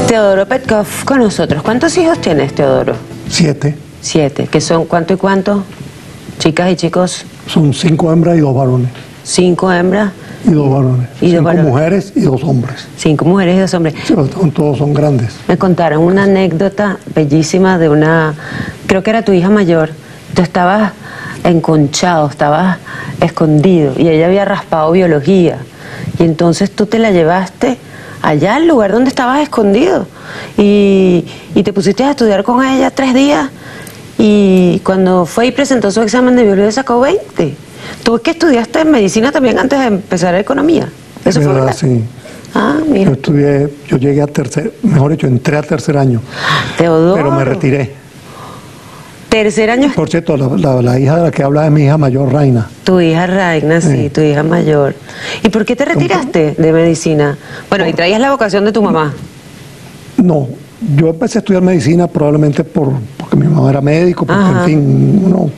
Teodoro Petkov con nosotros. ¿Cuántos hijos tienes, Teodoro? 7. 7. ¿Que son cuánto y cuánto? Chicas y chicos. Son 5 hembras y 2 varones. 5 hembras. Y 2 varones. Y 5 varones. Mujeres y 2 hombres. 5 mujeres y 2 hombres. Sí, pero todos son grandes. Me contaron una anécdota bellísima de una, creo que era tu hija mayor. Tú estabas enconchado, estabas escondido y ella había raspado biología. Y entonces tú te la llevaste allá al lugar donde estabas escondido y te pusiste a estudiar con ella 3 días y cuando fue y presentó su examen de biología sacó 20. ¿Tú es que estudiaste medicina también antes de empezar economía? ¿Eso fue verdad? Sí. Ah, mira. Yo llegué a mejor dicho, entré a 3er año. Teodoro. Pero me retiré. 3er año. Por cierto, la hija de la que habla es mi hija mayor, Raina. Tu hija Raina, sí, tu hija mayor. ¿Y por qué te retiraste de medicina? Bueno, y traías la vocación de tu mamá. No, yo empecé a estudiar medicina probablemente porque mi mamá era médico, porque Ajá. en fin, uno...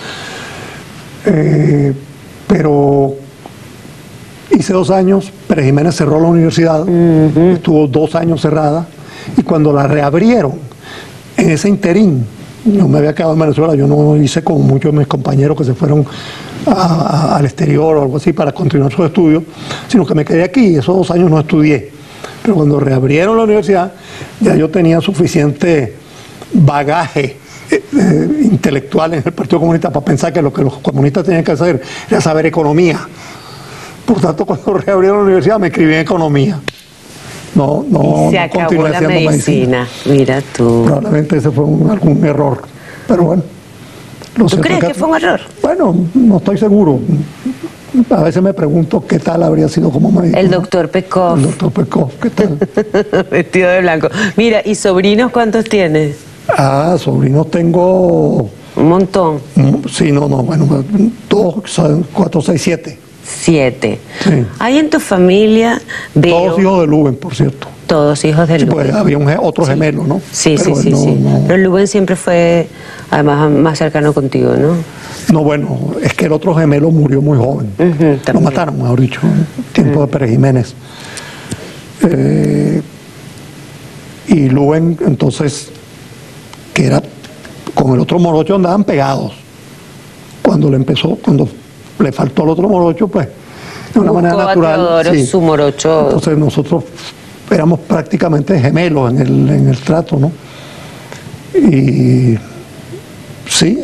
pero hice 2 años, Pérez Jiménez cerró la universidad, estuvo 2 años cerrada, y cuando la reabrieron, en ese interín, no me había quedado en Venezuela, yo no hice como muchos de mis compañeros que se fueron al exterior o algo así para continuar sus estudios, sino que me quedé aquí y esos 2 años no estudié. Pero cuando reabrieron la universidad, ya yo tenía suficiente bagaje intelectual en el Partido Comunista para pensar que lo que los comunistas tenían que hacer era saber economía. Por tanto, cuando reabrieron la universidad me inscribí en economía. No Se acabó la medicina. Mira tú. Probablemente ese fue algún error, pero bueno. ¿Tú crees que fue un error? Bueno, no estoy seguro. A veces me pregunto qué tal habría sido como médico. El doctor Petkov. El doctor Petkov, ¿qué tal? Vestido de blanco. Mira, ¿y sobrinos cuántos tienes? Sobrinos tengo... Un montón. Sí, bueno, 2, 4, 6, 7. 7. Sí. ¿Hay en tu familia veo... Todos hijos de Luben, por cierto. Todos hijos de Sí, Luben. pues había otro gemelo, ¿no? Sí, pero sí. Pero Luben siempre fue, además, más cercano contigo, ¿no? No, bueno, es que el otro gemelo murió muy joven. Lo mataron, mejor dicho, en tiempo de Pérez Jiménez. Y Luben, entonces, que era con el otro morocho andaban pegados. Cuando le faltó al otro morocho, pues, de una manera natural. Teodoro, sí. Su morocho. Entonces nosotros éramos prácticamente gemelos en el trato, ¿no? Y sí,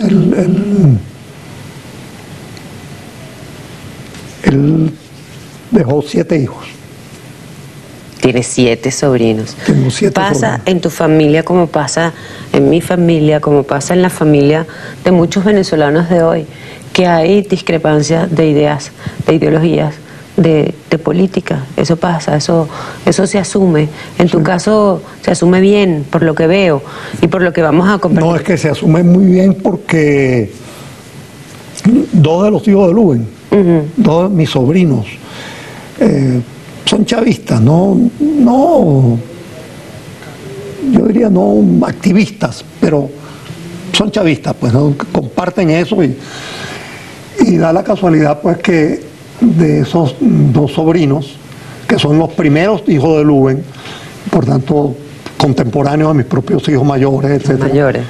él dejó 7 hijos. Tienes 7 sobrinos. Tengo 7 Pasa sobrinos. en tu familia como pasa en mi familia, como pasa en la familia de muchos venezolanos de hoy, que hay discrepancias de ideas, de ideologías, de política. Eso pasa, eso se asume. En tu caso se asume bien, por lo que veo y por lo que vamos a compartir. No, es que se asume muy bien porque 2 de los hijos de Luben, 2 de mis sobrinos, son chavistas, no, yo diría no activistas, pero son chavistas, pues, ¿no? Comparten eso y da la casualidad, pues, que de esos 2 sobrinos, que son los primeros hijos de Luben, por tanto, contemporáneos de mis propios hijos mayores, etc. Mayores.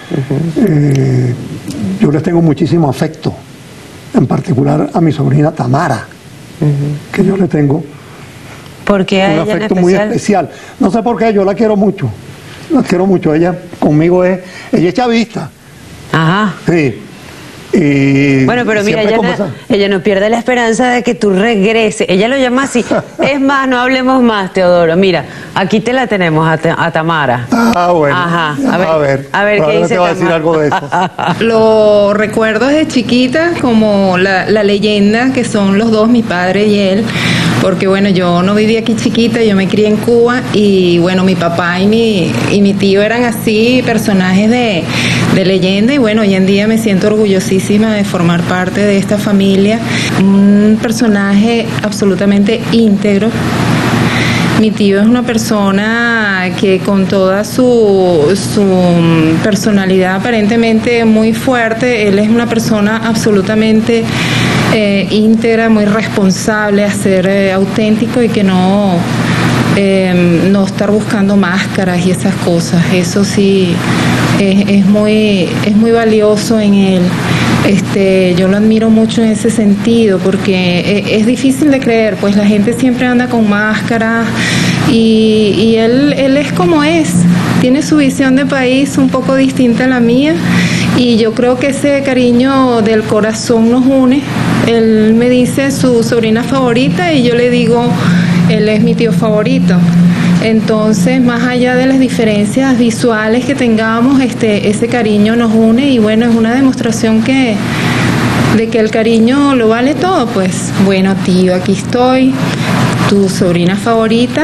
Yo les tengo muchísimo afecto, en particular a mi sobrina Tamara, que yo le tengo Porque a un ella en afecto muy especial. No sé por qué, yo la quiero mucho. Ella conmigo ella es chavista. Ajá. Sí. Y bueno, pero mira, ella no pierde la esperanza de que tú regreses. Ella lo llama así. Es más, no hablemos más, Teodoro. Mira, aquí te la tenemos a Tamara. Bueno. Ajá. A ver qué dice te va a decir algo de eso. Lo recuerdo desde chiquita como la leyenda que son los 2, mi padre y él. Porque bueno, yo no viví aquí chiquita, yo me crié en Cuba y bueno, mi papá y mi tío eran así personajes de leyenda y bueno, hoy en día me siento orgullosísima de formar parte de esta familia. Un personaje absolutamente íntegro. Mi tío es una persona que con toda su personalidad aparentemente muy fuerte, él es una persona absolutamente íntegra, muy responsable, a ser auténtico y que no no estar buscando máscaras y esas cosas. Eso sí es muy valioso en él. Yo lo admiro mucho en ese sentido, porque es difícil de creer, pues la gente siempre anda con máscaras y él es como es, tiene su visión de país un poco distinta a la mía, y yo creo que ese cariño del corazón nos une. Él me dice su sobrina favorita y yo le digo, él es mi tío favorito. Entonces, más allá de las diferencias visuales que tengamos, ese cariño nos une, y bueno, es una demostración de que el cariño lo vale todo. Pues bueno, tío, aquí estoy, tu sobrina favorita.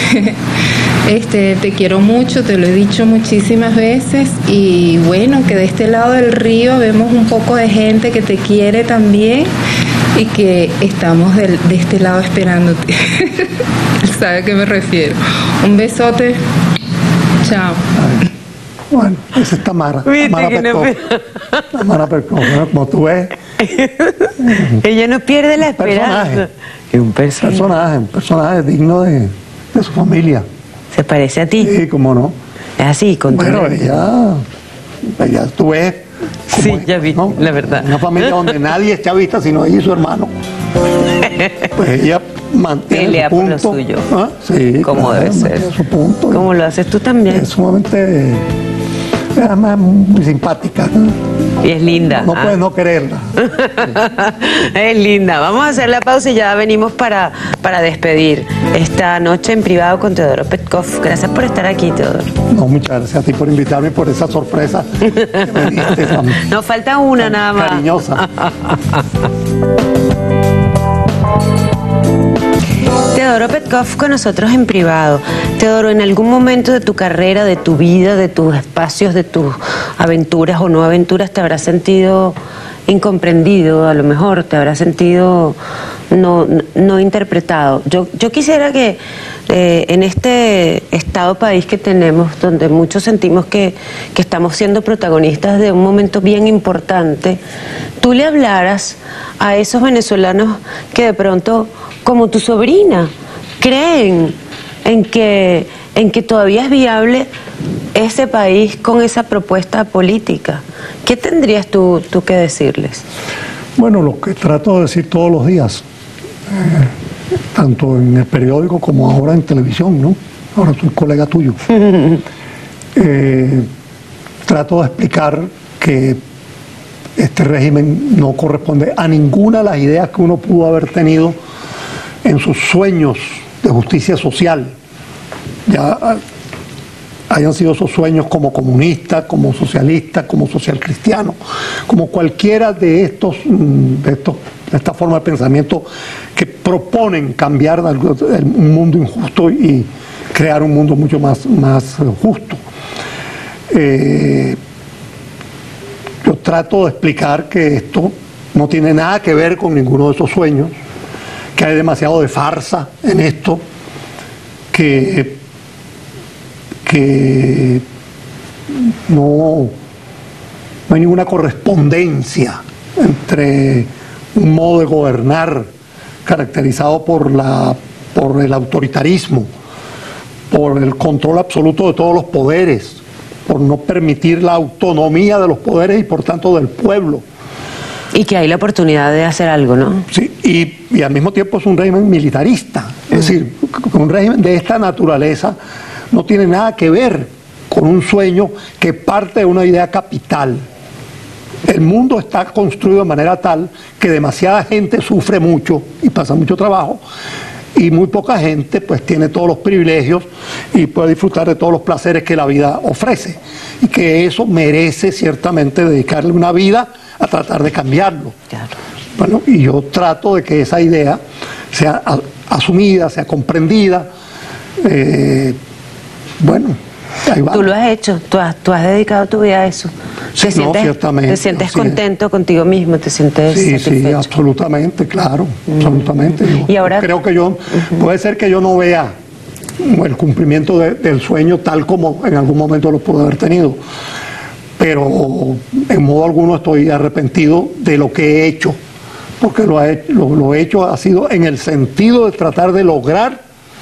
Te quiero mucho, te lo he dicho muchísimas veces, y bueno, que de este lado del río vemos un poco de gente que te quiere también y que estamos de este lado esperándote. Él sabe a qué me refiero. Un besote. Chao. Bueno, esa es Tamara. Tamara Petkov. Tamara Petkov, como tú ves. Ella no pierde la esperanza. Es un personaje digno de su familia. ¿Se parece a ti? Sí, cómo no. Es así, con bueno, ella tú ves. Sí, ya vi, ¿no? La verdad. Una familia donde nadie es chavista sino ella y su hermano. Pues ella mantiene pelea su punto. Por lo suyo. ¿Ah? Sí, como claro, debe ser. Su punto. Como lo haces tú también. Es sumamente, además, muy simpática. Y es linda. No puedes no quererla. Es linda. Vamos a hacer la pausa y ya venimos para despedir esta noche en privado con Teodoro Petkov. Gracias por estar aquí, Teodoro. No, muchas gracias a ti por invitarme, por esa sorpresa que me diste. Nos falta una nada más. Cariñosa. Teodoro Petkov con nosotros en privado. Teodoro, en algún momento de tu carrera, de tu vida, de tus espacios, de tus aventuras o no aventuras, te habrás sentido incomprendido, a lo mejor te habrás sentido no interpretado. Yo quisiera que en este estado país que tenemos, donde muchos sentimos que estamos siendo protagonistas de un momento bien importante, tú le hablaras a esos venezolanos que de pronto, como tu sobrina, creen en que todavía es viable ese país con esa propuesta política. ¿Qué tendrías tú que decirles? Bueno, lo que trato de decir todos los días, tanto en el periódico como ahora en televisión, ¿no? Ahora soy colega tuyo. Trato de explicar que este régimen no corresponde a ninguna de las ideas que uno pudo haber tenido en sus sueños de justicia social. Ya hayan sido esos sueños como comunista, como socialista, como social cristiano, como cualquiera de esta forma de pensamiento que proponen cambiar un mundo injusto y crear un mundo mucho más justo. Yo trato de explicar que esto no tiene nada que ver con ninguno de esos sueños, que hay demasiado de farsa en esto, que no hay ninguna correspondencia entre un modo de gobernar caracterizado por el autoritarismo, por el control absoluto de todos los poderes, por no permitir la autonomía de los poderes y por tanto del pueblo. Y que hay la oportunidad de hacer algo, ¿no? Sí, y al mismo tiempo es un régimen militarista. Es decir, un régimen de esta naturaleza no tiene nada que ver con un sueño que parte de una idea capital. El mundo está construido de manera tal que demasiada gente sufre mucho y pasa mucho trabajo, y muy poca gente pues tiene todos los privilegios y puede disfrutar de todos los placeres que la vida ofrece, y que eso merece ciertamente dedicarle una vida a tratar de cambiarlo. Claro. Bueno, y yo trato de que esa idea sea asumida, sea comprendida. Bueno, ahí va. Tú lo has hecho, tú has dedicado tu vida a eso. Sí, ciertamente. ¿Te sientes contento contigo mismo? ¿Te sientes satisfecho? Sí, absolutamente, claro, absolutamente. Y ahora, creo que puede ser que yo no vea el cumplimiento del sueño tal como en algún momento lo pude haber tenido, pero en modo alguno estoy arrepentido de lo que he hecho, porque lo he hecho ha sido en el sentido de tratar de lograr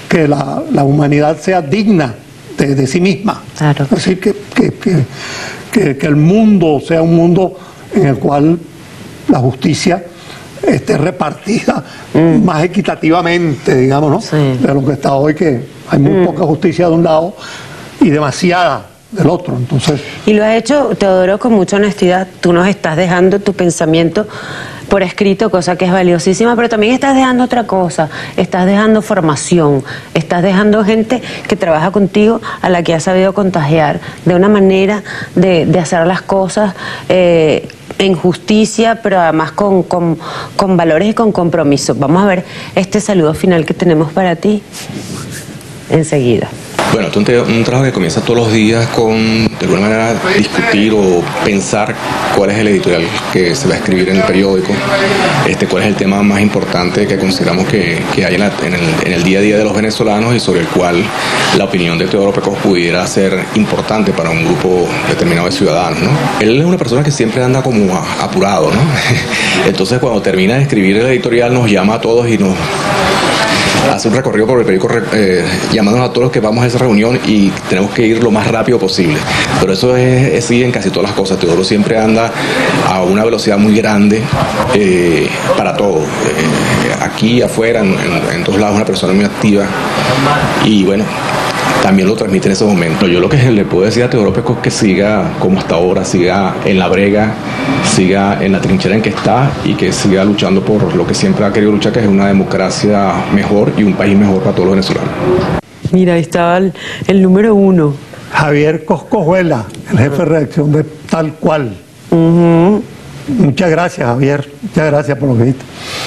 que la humanidad sea digna de sí misma. Claro. Es decir, que el mundo sea un mundo en el cual la justicia esté repartida más equitativamente, digamos, ¿no? Sí. De lo que está hoy, que hay muy poca justicia de un lado y demasiada del otro. Entonces, Y lo has hecho, Teodoro, con mucha honestidad. Tú nos estás dejando tu pensamiento por escrito, cosa que es valiosísima, pero también estás dejando otra cosa. Estás dejando formación, estás dejando gente que trabaja contigo, a la que has sabido contagiar de una manera de hacer las cosas en justicia, pero además con valores y con compromiso. Vamos a ver este saludo final que tenemos para ti enseguida. Bueno, esto es un trabajo que comienza todos los días con, de alguna manera, discutir o pensar cuál es el editorial que se va a escribir en el periódico, cuál es el tema más importante que consideramos que hay en el día a día de los venezolanos y sobre el cual la opinión de Teodoro Pecos pudiera ser importante para un grupo determinado de ciudadanos, ¿no? Él es una persona que siempre anda como apurado, ¿no? Entonces, cuando termina de escribir el editorial, nos llama a todos y nos hace un recorrido por el periódico llamándonos a todos los que vamos a esa reunión y tenemos que ir lo más rápido posible. Pero eso es así en casi todas las cosas. Teodoro siempre anda a una velocidad muy grande para todo. Aquí, afuera, en todos lados, una persona muy activa y bueno, también lo transmite en ese momento. Yo lo que le puedo decir a Teodoro Pecos es que siga como hasta ahora, siga en la brega, siga en la trinchera en que está y que siga luchando por lo que siempre ha querido luchar, que es una democracia mejor y un país mejor para todos los venezolanos. Mira, ahí estaba el número 1. Javier Coscojuela, el jefe de redacción de Tal Cual. Muchas gracias, Javier. Muchas gracias por lo que viste.